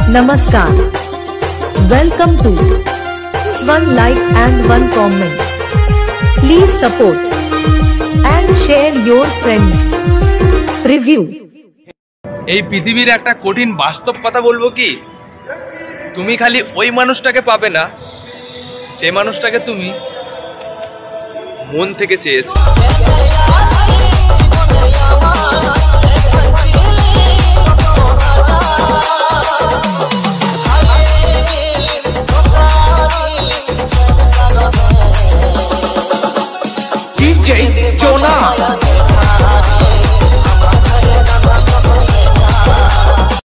Namaskar. Welcome to one like and one comment. Please support and share your friends. Review. এই পৃথিবীর একটা কঠিন বাস্তব কথা বলবো কি, তুমি খালি ওই মানুষটাকে পাবে না যে মানুষটাকে তুমি মন থেকে চেয়েছো।